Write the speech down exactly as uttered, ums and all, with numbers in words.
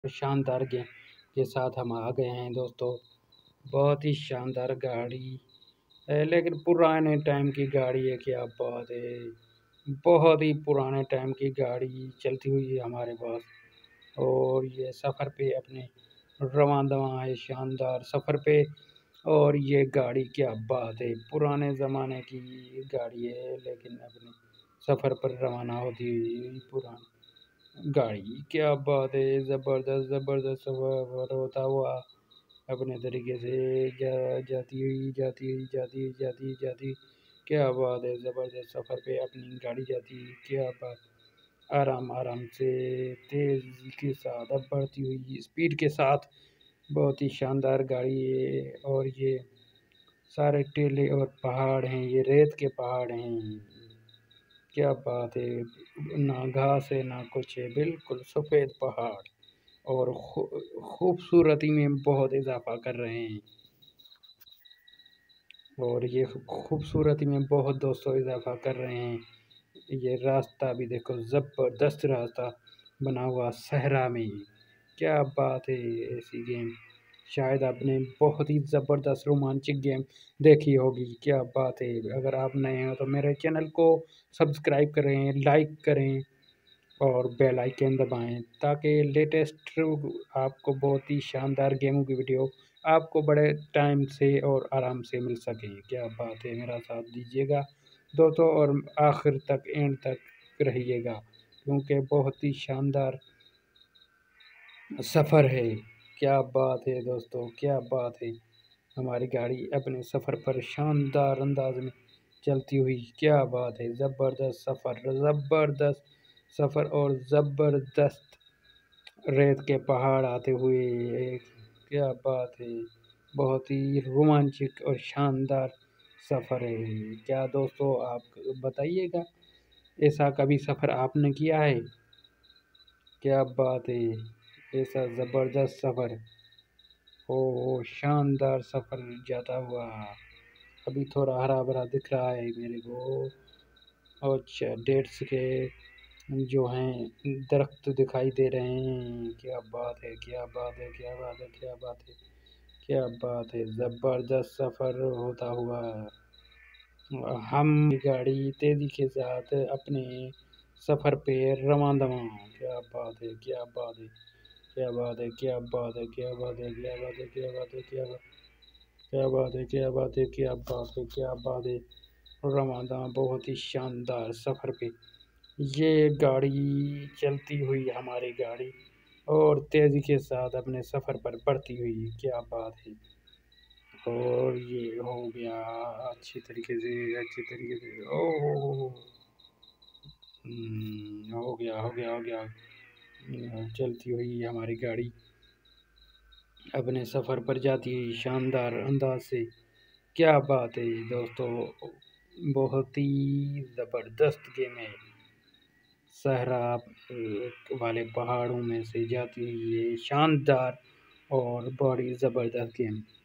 शानदार गेम के साथ हम आ गए हैं दोस्तों। बहुत ही शानदार गाड़ी है, लेकिन पुराने टाइम की गाड़ी है। क्या बात है, बहुत ही पुराने टाइम की गाड़ी चलती हुई है हमारे पास। और ये सफ़र पे अपने रवां दवां है, शानदार सफ़र पे। और ये गाड़ी क्या बात है, पुराने ज़माने की गाड़ी है, लेकिन अपने सफ़र पर रवाना होती हुई पुरानी गाड़ी। क्या बात है, ज़बरदस्त ज़बरदस्त सफ़र होता हुआ अपने तरीके से जा जाती हुई जाती हुई जाती हुई जाती हुई जाती। क्या बात है, ज़बरदस्त सफ़र पे अपनी गाड़ी जाती। क्या बात, आराम आराम से तेज़ी के साथ अब बढ़ती हुई स्पीड के साथ। बहुत ही शानदार गाड़ी है। और ये सारे टीले और पहाड़ हैं, ये रेत के पहाड़ हैं। क्या बात है, ना घास है ना कुछ है, बिल्कुल सफ़ेद पहाड़। और खू खूबसूरती में बहुत इजाफा कर रहे हैं। और ये खूबसूरती में बहुत दोस्तों इजाफा कर रहे हैं। ये रास्ता भी देखो, ज़बरदस्त रास्ता बना हुआ सहरा में। क्या बात है, ऐसी गेम शायद आपने बहुत ही ज़बरदस्त रोमांचक गेम देखी होगी। क्या बात है, अगर आप नए हो तो मेरे चैनल को सब्सक्राइब करें, लाइक करें और बेल आइकन दबाएँ, ताकि लेटेस्ट आपको बहुत ही शानदार गेमों की वीडियो आपको बड़े टाइम से और आराम से मिल सके। क्या बात है, मेरा साथ दीजिएगा दोस्तों और आखिर तक एंड तक रहिएगा, क्योंकि बहुत ही शानदार सफ़र है। क्या बात है दोस्तों, क्या बात है, हमारी गाड़ी अपने सफ़र पर शानदार अंदाज में चलती हुई। क्या बात है, ज़बरदस्त सफ़र ज़बरदस्त सफ़र और ज़बरदस्त रेत के पहाड़ आते हुए। क्या बात है, बहुत ही रोमांचक और शानदार सफ़र है। क्या दोस्तों आप बताइएगा, ऐसा कभी सफ़र आपने किया है? क्या बात है, ऐसा ज़बरदस्त सफ़र, ओ शानदार सफ़र जाता हुआ। अभी थोड़ा हरा भरा दिख रहा है मेरे को। अच्छा, डेट्स के जो हैं दरख्त दिखाई दे रहे हैं। क्या बात है, क्या बात है, क्या बात है, क्या बात है, क्या बात है, ज़बरदस्त सफ़र होता हुआ हम गाड़ी तेज़ी के साथ अपने सफ़र पे रवां दवां। क्या बात है, क्या बात है, क्या बात है, क्या बात है, क्या बात है, क्या बात है, क्या बात है, क्या बात क्या बात है, क्या बात है, क्या बात है, क्या बात है, रवां दवां बहुत ही शानदार सफ़र पे ये गाड़ी चलती हुई, हमारी गाड़ी और तेज़ी के साथ अपने सफ़र पर बढ़ती हुई। क्या बात है, और ये हो गया अच्छी तरीके से अच्छी तरीके से ओ हो हो हो हम्म, हो गया हो गया हो गया अ, चलती हुई हमारी गाड़ी अपने सफ़र पर जाती हुई शानदार अंदाज से। क्या बात है दोस्तों, बहुत ही ज़बरदस्त गेम है। सहरा अ, वाले पहाड़ों में से जाती हुई ये शानदार और बड़ी ज़बरदस्त गेम।